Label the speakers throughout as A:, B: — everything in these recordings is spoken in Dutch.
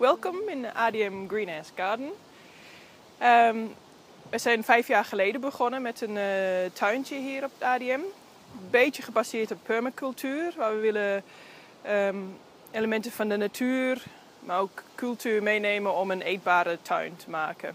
A: welkom in de ADM Greenhouse Garden. We zijn 5 jaar geleden begonnen met een tuintje hier op het ADM. Een beetje gebaseerd op permacultuur, waar we willen elementen van de natuur, maar ook cultuur meenemen om een eetbare tuin te maken.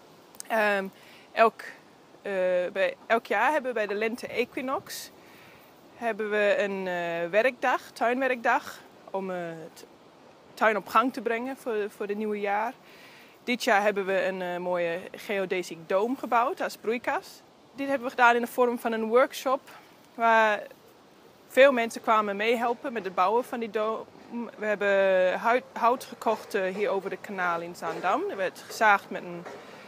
A: Elk jaar hebben we bij de lente-equinox een tuinwerkdag, om het tuin op gang te brengen voor het nieuwe jaar. Dit jaar hebben we een mooie geodesic dome gebouwd als broeikas. Dit hebben we gedaan in de vorm van een workshop waar veel mensen kwamen meehelpen met het bouwen van die dome. We hebben hout gekocht hier over het kanaal in Zaandam. Er werd gezaagd met een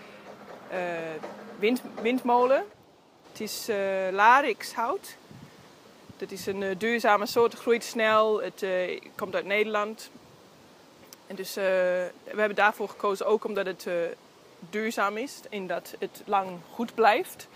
A: windmolen. Het is larixhout. Dat is een duurzame soort, het groeit snel, het komt uit Nederland. En dus we hebben daarvoor gekozen ook omdat het duurzaam is en dat het lang goed blijft.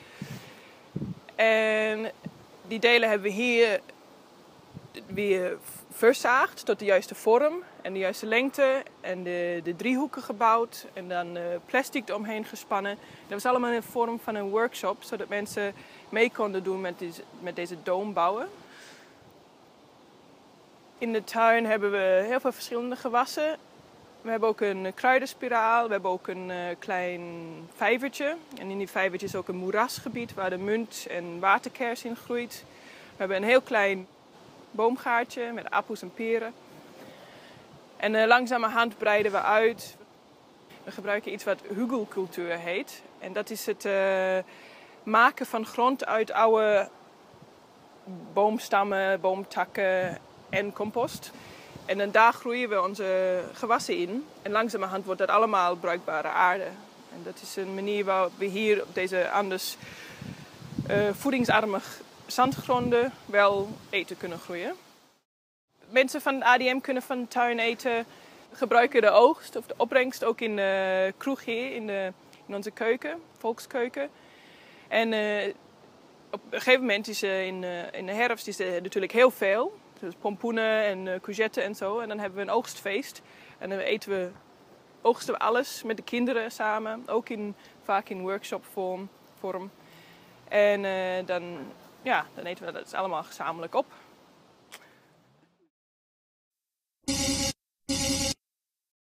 A: En die delen hebben we hier weer verzaagd tot de juiste vorm en de juiste lengte en de driehoeken gebouwd en dan plastic eromheen gespannen. Dat was allemaal in de vorm van een workshop, zodat mensen mee konden doen met deze dome bouwen. In de tuin hebben we heel veel verschillende gewassen. We hebben ook een kruidenspiraal, we hebben ook een klein vijvertje. En in die vijvertje is ook een moerasgebied waar de munt en waterkers in groeit. We hebben een heel klein boomgaartje met appels en peren. En langzamerhand breiden we uit. We gebruiken iets wat hugelcultuur heet. En dat is het maken van grond uit oude boomstammen, boomtakken en compost. En dan daar groeien we onze gewassen in. En langzamerhand wordt dat allemaal bruikbare aarde. En dat is een manier waarop we hier op deze anders voedingsarme zandgronden wel eten kunnen groeien. Mensen van het ADM kunnen van de tuin eten, gebruiken de oogst of de opbrengst ook in de kroeg hier, in onze keuken, volkskeuken. En op een gegeven moment is in de herfst is er natuurlijk heel veel. Dus pompoenen en courgetten en zo. En dan hebben we een oogstfeest. En dan oogsten we alles met de kinderen samen. Ook vaak in workshopvorm. En dan eten we dat allemaal gezamenlijk op.